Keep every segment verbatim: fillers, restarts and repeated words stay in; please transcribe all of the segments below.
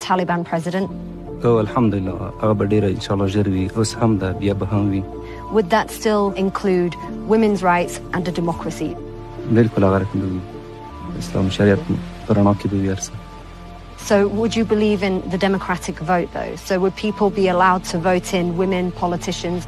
Taliban president? Oh, alhamdulillah, inshallah, Would that still include women's rights and a democracy? So would you believe in the democratic vote, though? So would people be allowed to vote in women politicians?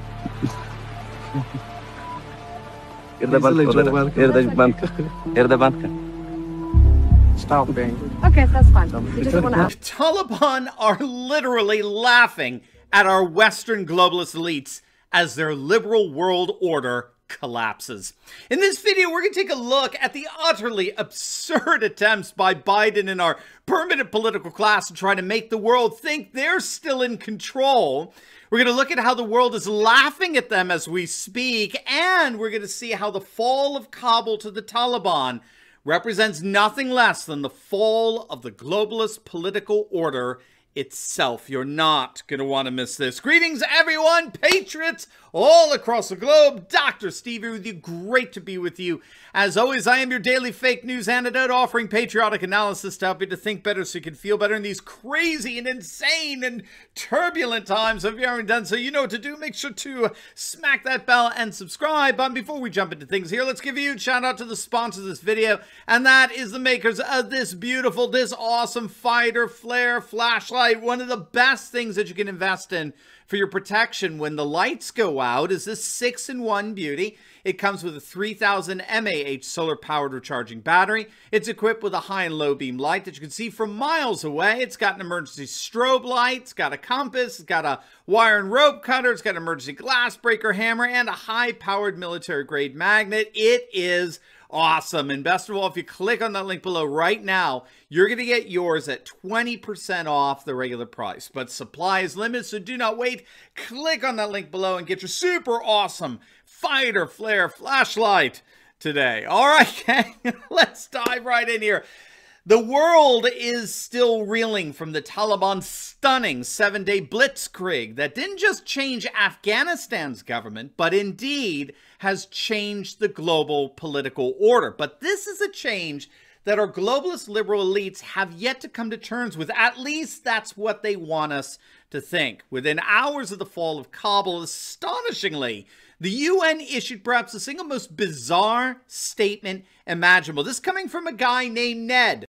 Stop being. Okay, that's fine. We just want to... Taliban are literally laughing at our Western globalist elites as their liberal world order collapses. In this video, we're going to take a look at the utterly absurd attempts by Biden and our permanent political class to try to make the world think they're still in control. We're going to look at how the world is laughing at them as we speak, and we're going to see how the fall of Kabul to the Taliban represents nothing less than the fall of the globalist political order itself. You're not going to want to miss this. Greetings, everyone, patriots all across the globe. Doctor Steve here with you. Great to be with you. As always, I am your daily fake news antidote, offering patriotic analysis to help you to think better so you can feel better in these crazy and insane and turbulent times. If you haven't done so, you know what to do. Make sure to smack that bell and subscribe. But before we jump into things here, let's give a huge shout out to the sponsor of this video, and that is the makers of this beautiful, this awesome fighter flare flashlight. One of the best things that you can invest in for your protection when the lights go out is this six in one beauty. It comes with a three thousand milliamp hour solar powered recharging battery. It's equipped with a high and low beam light that you can see from miles away. It's got an emergency strobe light. It's got a compass. It's got a wire and rope cutter. It's got an emergency glass breaker hammer and a high powered military grade magnet. It is awesome. And best of all, if you click on that link below right now, you're going to get yours at twenty percent off the regular price. But supply is limited, so do not wait. Click on that link below and get your super awesome fighter flare flashlight today. All right, gang, let's dive right in here. The world is still reeling from the Taliban's stunning seven-day blitzkrieg that didn't just change Afghanistan's government, but indeed has changed the global political order. But this is a change that our globalist liberal elites have yet to come to terms with. At least that's what they want us to think. Within hours of the fall of Kabul, astonishingly, the U N issued perhaps the single most bizarre statement imaginable. This coming from a guy named Ned.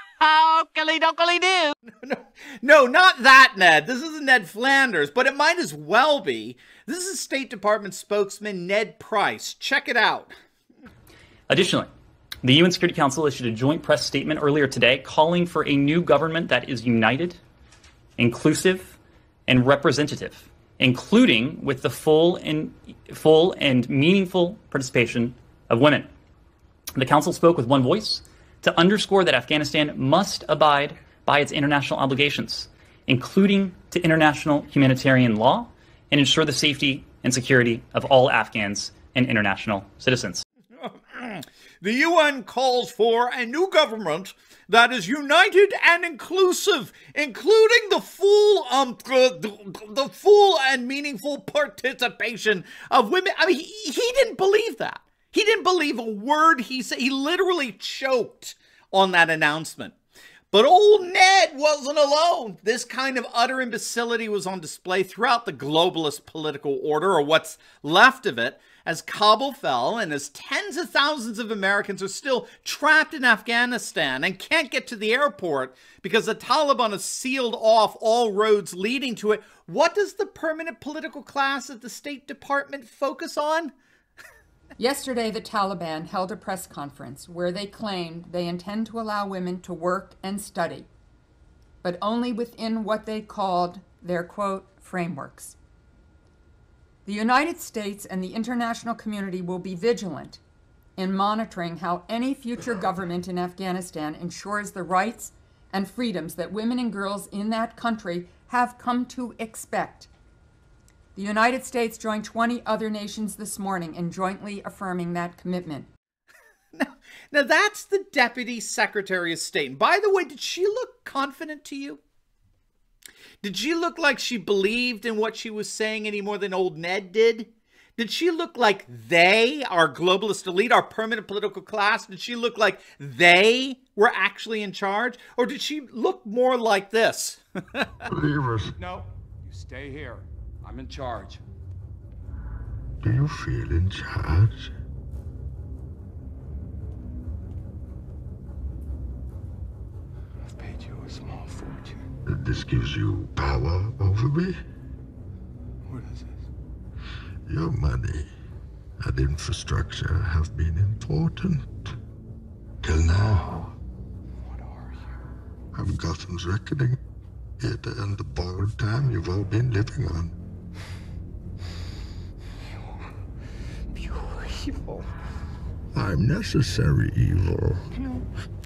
How donkily do? No, no, not that Ned. This isn't Ned Flanders, but it might as well be. This is State Department spokesman Ned Price. Check it out. Additionally, the U N Security Council issued a joint press statement earlier today calling for a new government that is united, inclusive, and representative, including with the full and full and meaningful participation of women. The Council spoke with one voice to underscore that Afghanistan must abide by its international obligations, including to international humanitarian law, and ensure the safety and security of all Afghans and international citizens. The U N calls for a new government that is united and inclusive, including the full, um, the, the full and meaningful participation of women. I mean, he, he didn't believe that. He didn't believe a word he said. He literally choked on that announcement. But old Ned wasn't alone. This kind of utter imbecility was on display throughout the globalist political order, or what's left of it, as Kabul fell and as tens of thousands of Americans are still trapped in Afghanistan and can't get to the airport because the Taliban has sealed off all roads leading to it. What does the permanent political class at the State Department focus on? Yesterday, the Taliban held a press conference where they claimed they intend to allow women to work and study, but only within what they called their, quote, frameworks. The United States and the international community will be vigilant in monitoring how any future government in Afghanistan ensures the rights and freedoms that women and girls in that country have come to expect. The United States joined twenty other nations this morning in jointly affirming that commitment. Now, now that's the Deputy Secretary of State. And by the way, did she look confident to you? Did she look like she believed in what she was saying any more than old Ned did? Did she look like they, our globalist elite, our permanent political class, did she look like they were actually in charge? Or did she look more like this? Leave us. No, you stay here. I'm in charge. Do you feel in charge? I've paid you a small fortune. This gives you power over me? What is this? Your money and infrastructure have been important. Till now. What are you? I'm Gotham's reckoning. Here to end the borrowed time you've all been living on. Pure evil. I'm necessary evil. No.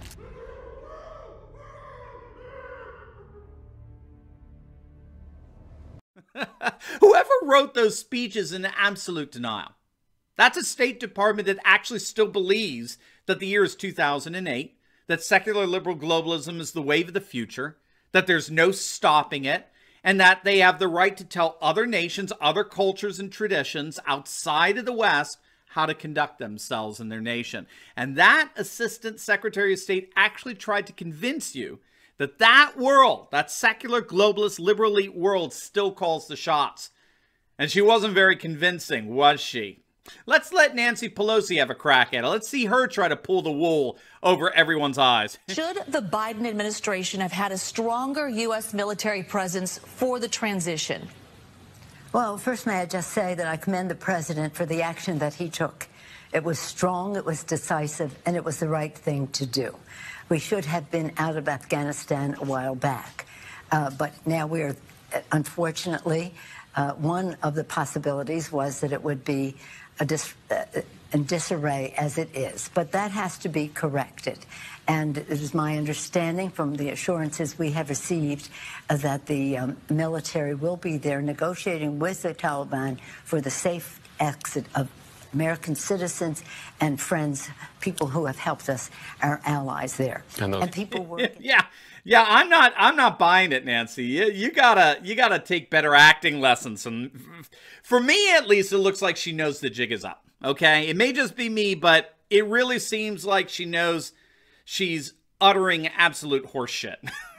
Whoever wrote those speeches is in absolute denial. That's a State Department that actually still believes that the year is two thousand eight, that secular liberal globalism is the wave of the future, that there's no stopping it, and that they have the right to tell other nations, other cultures and traditions outside of the West how to conduct themselves in their nation. And that Assistant Secretary of State actually tried to convince you that that world, that secular, globalist, liberal elite world, still calls the shots. And she wasn't very convincing, was she? Let's let Nancy Pelosi have a crack at it. Let's see her try to pull the wool over everyone's eyes. Should the Biden administration have had a stronger U S military presence for the transition? Well, first, may I just say that I commend the president for the action that he took. It was strong, it was decisive, and it was the right thing to do. We should have been out of Afghanistan a while back. Uh, but now we're, unfortunately, uh, one of the possibilities was that it would be a dis uh, in disarray as it is. But that has to be corrected. And it is my understanding from the assurances we have received uh, that the um, military will be there negotiating with the Taliban for the safe exit of American citizens and friends, people who have helped us, our allies there, and people working. yeah, yeah. I'm not. I'm not buying it, Nancy. You, you gotta. You gotta take better acting lessons. And for me, at least, it looks like she knows the jig is up. Okay, it may just be me, but it really seems like she knows she's uttering absolute horseshit.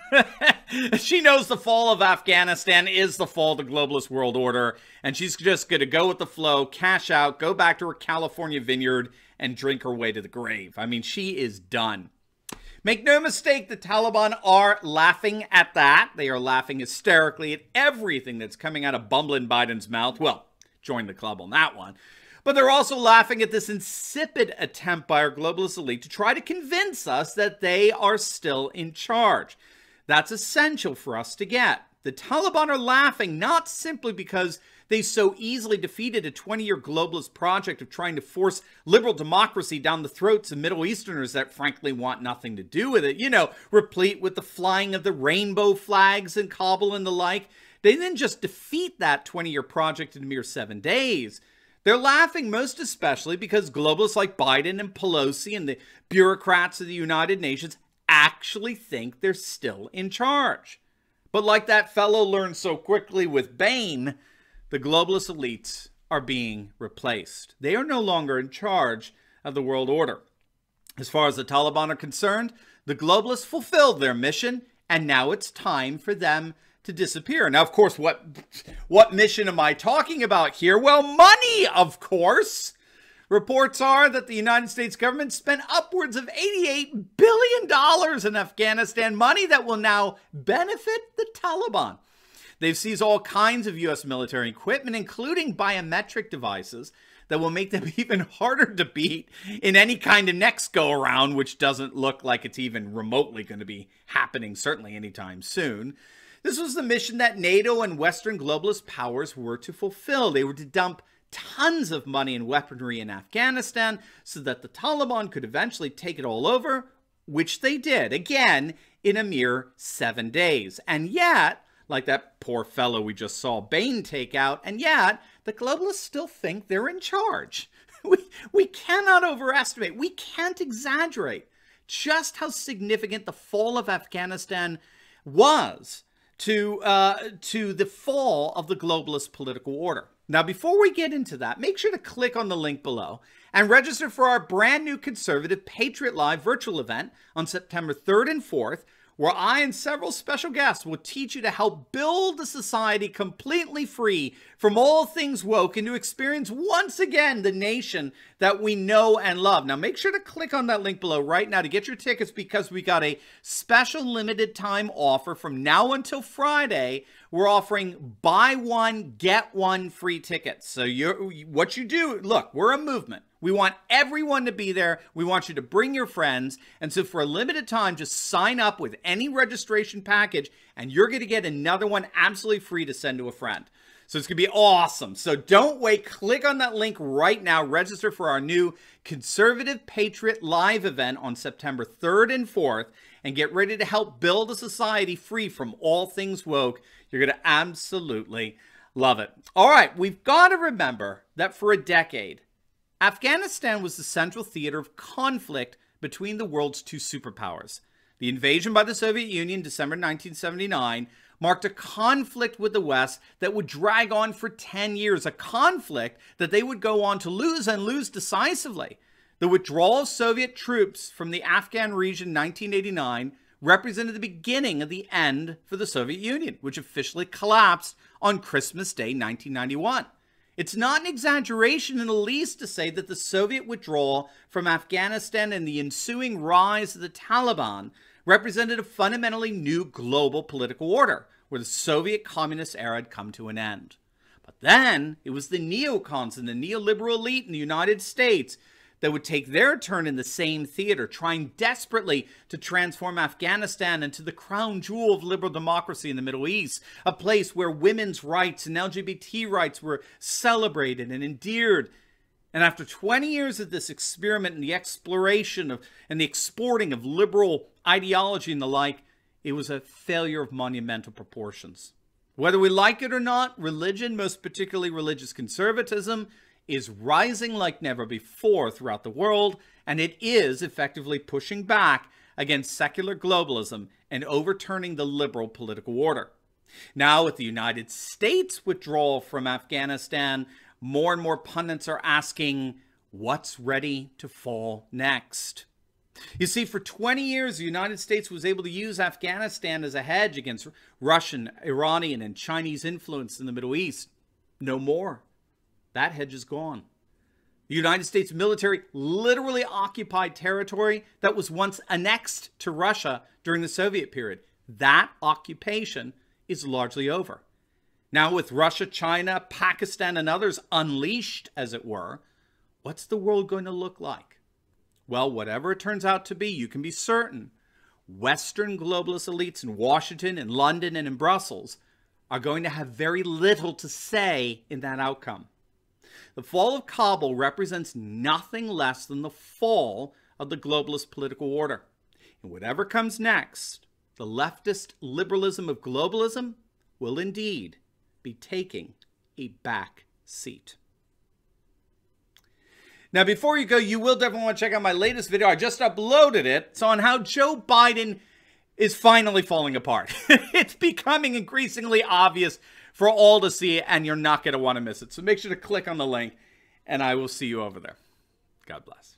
She knows the fall of Afghanistan is the fall of the globalist world order, and she's just going to go with the flow, cash out, go back to her California vineyard, and drink her way to the grave. I mean, she is done. Make no mistake, the Taliban are laughing at that. They are laughing hysterically at everything that's coming out of bumbling Biden's mouth. Well, join the club on that one. But they're also laughing at this insipid attempt by our globalist elite to try to convince us that they are still in charge. That's essential for us to get. The Taliban are laughing not simply because they so easily defeated a twenty-year globalist project of trying to force liberal democracy down the throats of Middle Easterners that frankly want nothing to do with it. You know, replete with the flying of the rainbow flags in Kabul and the like. They didn't just defeat that twenty-year project in a mere seven days. They're laughing most especially because globalists like Biden and Pelosi and the bureaucrats of the United Nations actually think they're still in charge. But like that fellow learned so quickly with Bain, the globalist elites are being replaced. They are no longer in charge of the world order. As far as the Taliban are concerned, the globalists fulfilled their mission, and now it's time for them to disappear. Now, of course, what, what mission am I talking about here? Well, money, of course. Reports are that the United States government spent upwards of eighty-eight billion dollars in Afghanistan, money that will now benefit the Taliban. They've seized all kinds of U S military equipment, including biometric devices that will make them even harder to beat in any kind of next go-around, which doesn't look like it's even remotely going to be happening, certainly anytime soon. This was the mission that NATO and Western globalist powers were to fulfill. They were to dump tons of money and weaponry in Afghanistan so that the Taliban could eventually take it all over, which they did, again, in a mere seven days. And yet, like that poor fellow we just saw Bain take out, and yet, the globalists still think they're in charge. We, we cannot overestimate, we can't exaggerate just how significant the fall of Afghanistan was to, uh, to the fall of the globalist political order. Now, before we get into that, make sure to click on the link below and register for our brand new Conservative Patriot Live virtual event on September third and fourth, where I and several special guests will teach you to help build a society completely free from all things woke and to experience once again the nation that we know and love. Now, make sure to click on that link below right now to get your tickets, because we got a special limited time offer from now until Friday. We're offering buy one, get one free tickets. So you're, what you do, look, we're a movement. We want everyone to be there. We want you to bring your friends. And so for a limited time, just sign up with any registration package and you're going to get another one absolutely free to send to a friend. So it's going to be awesome. So don't wait. Click on that link right now. Register for our new Conservative Patriot live event on September third and fourth and get ready to help build a society free from all things woke. You're going to absolutely love it. All right. We've got to remember that for a decade, Afghanistan was the central theater of conflict between the world's two superpowers. The invasion by the Soviet Union, December nineteen seventy-nine, marked a conflict with the West that would drag on for ten years, a conflict that they would go on to lose and lose decisively. The withdrawal of Soviet troops from the Afghan region in nineteen eighty-nine represented the beginning of the end for the Soviet Union, which officially collapsed on Christmas Day nineteen ninety-one. It's not an exaggeration in the least to say that the Soviet withdrawal from Afghanistan and the ensuing rise of the Taliban represented a fundamentally new global political order, where the Soviet communist era had come to an end. But then it was the neocons and the neoliberal elite in the United States that would take their turn in the same theater, trying desperately to transform Afghanistan into the crown jewel of liberal democracy in the Middle East, a place where women's rights and L G B T rights were celebrated and endeared. And after twenty years of this experiment and the exploration of and the exporting of liberal ideology and the like, it was a failure of monumental proportions. Whether we like it or not, religion, most particularly religious conservatism, is rising like never before throughout the world, and it is effectively pushing back against secular globalism and overturning the liberal political order. Now, with the United States withdrawal from Afghanistan, more and more pundits are asking, what's ready to fall next? You see, for twenty years, the United States was able to use Afghanistan as a hedge against Russian, Iranian, and Chinese influence in the Middle East. No more. That hedge is gone. The United States military literally occupied territory that was once annexed to Russia during the Soviet period. That occupation is largely over. Now, with Russia, China, Pakistan, and others unleashed, as it were, what's the world going to look like? Well, whatever it turns out to be, you can be certain Western globalist elites in Washington, in London, and in Brussels are going to have very little to say in that outcome. The fall of Kabul represents nothing less than the fall of the globalist political order. And whatever comes next, the leftist liberalism of globalism will indeed be taking a back seat. Now, before you go, you will definitely want to check out my latest video. I just uploaded it. It's on how Joe Biden is finally falling apart. It's becoming increasingly obvious for all to see, and you're not going to want to miss it. So make sure to click on the link, and I will see you over there. God bless.